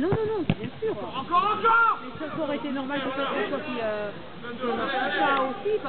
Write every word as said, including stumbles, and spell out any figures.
non, non, non, bien sûr. Encore, encore. Mais ça, ça aurait été normal que ça soit qui... Euh, ça aussi,